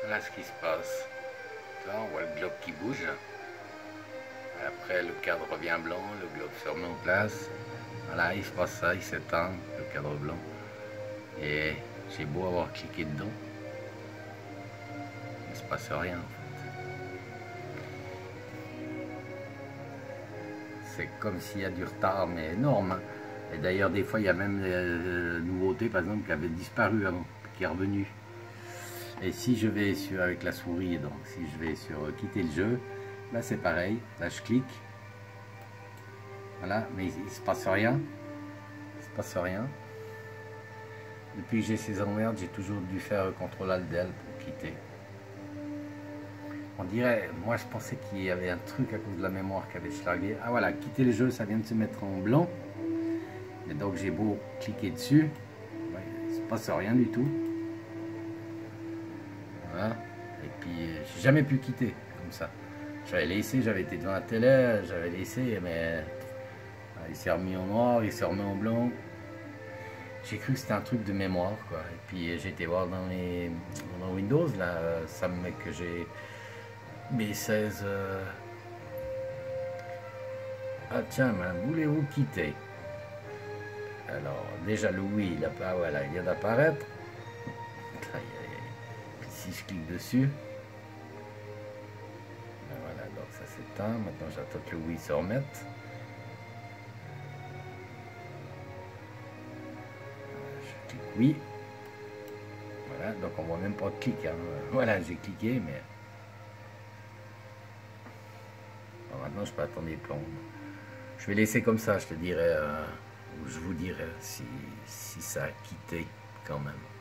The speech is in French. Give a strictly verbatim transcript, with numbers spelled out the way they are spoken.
Voilà ce qui se passe. Là, on voit le globe qui bouge. Après, le cadre revient blanc, le globe se remet en place. Voilà, il se passe ça, il s'éteint, le cadre blanc. Et j'ai beau avoir cliqué dedans, il ne se passe rien en fait. C'est comme s'il y a du retard, mais énorme. Et d'ailleurs, des fois, il y a même des euh, nouveautés, par exemple, qui avaient disparu avant, qui est revenu. Et si je vais sur, avec la souris, donc si je vais sur euh, quitter le jeu, là c'est pareil, là je clique. Voilà, mais il ne se passe rien. Il se passe rien. Depuis que j'ai ces emmerdes, j'ai toujours dû faire contrôle alt del pour quitter. On dirait, moi je pensais qu'il y avait un truc à cause de la mémoire qui avait schlargué. Ah voilà, quitter le jeu, ça vient de se mettre en blanc. Et donc j'ai beau cliquer dessus, ouais, il ne se passe rien du tout. Voilà. Et puis j'ai jamais pu quitter comme ça. J'avais laissé, j'avais été devant la télé, j'avais laissé, mais il s'est remis en noir, il s'est remis en blanc. J'ai cru que c'était un truc de mémoire, quoi. Et puis j'ai été voir dans, les, dans Windows, là, ça me met que j'ai B seize. Euh... Ah tiens, voulez-vous quitter? Alors déjà le oui, il, a pas, voilà, il vient d'apparaître. Si je clique dessus, ben voilà, donc ça s'éteint. Maintenant j'attends que le oui se remette. Je clique oui. Voilà, donc on voit même pas de clic. Hein. Voilà, j'ai cliqué, mais bon, maintenant je peux attendre les plombs. Je vais laisser comme ça, je te dirai, euh, ou je vous dirai si, si ça a quitté quand même.